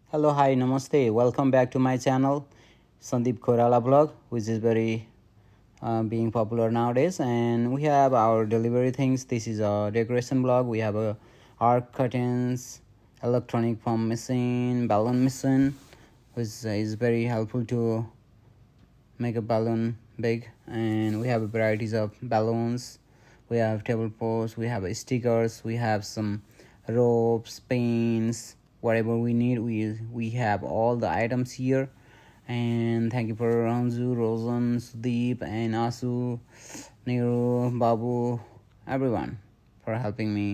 Hello, hi, namaste. Welcome back to my channel, Sandeep Koirala blog, which is very being popular nowadays. And we have our delivery things. This is a decoration blog. We have a arc curtains, electronic foam machine, balloon machine, which is very helpful to make a balloon big. And we have varieties of balloons. We have table posts. We have stickers. We have some ropes, pins, whatever we need. We have all the items here. And thank you for Ranju, Rosan, Sudeep, and Asu, Nero, Babu, everyone for helping me.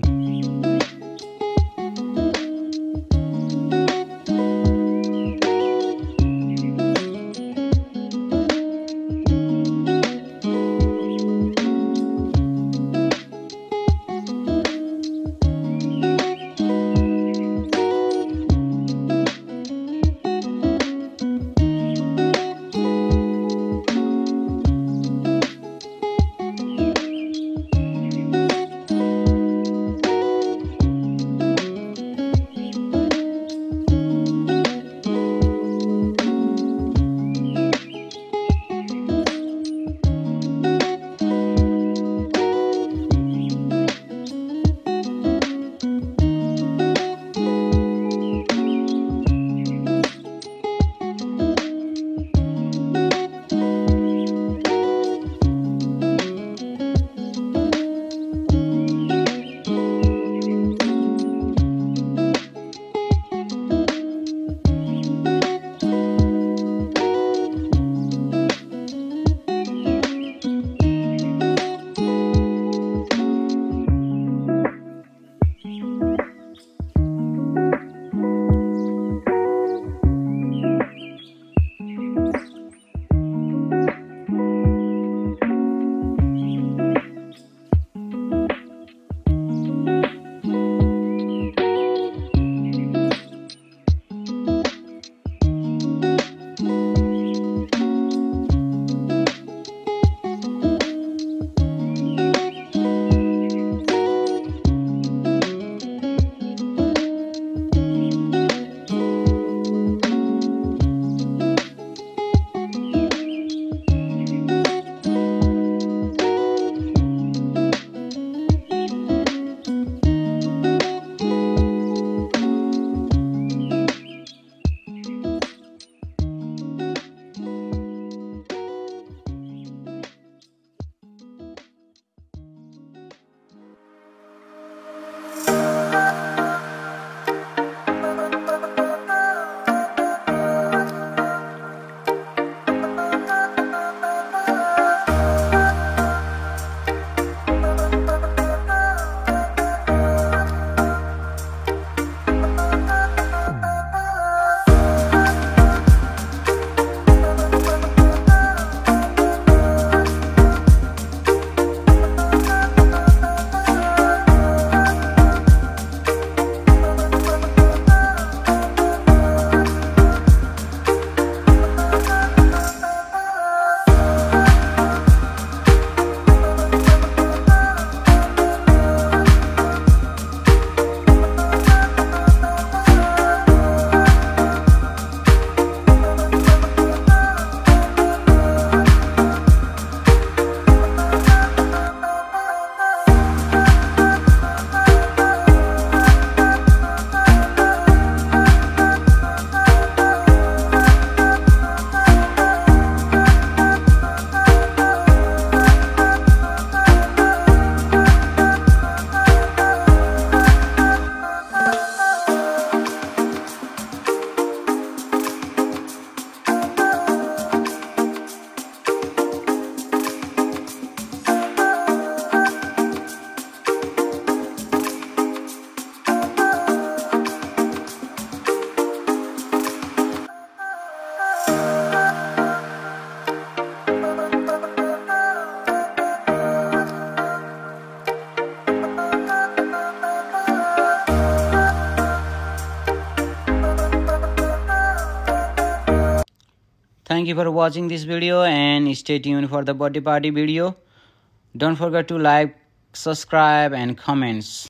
Thank you for watching this video and stay tuned for the birthday party video. Don't forget to like, subscribe and comments.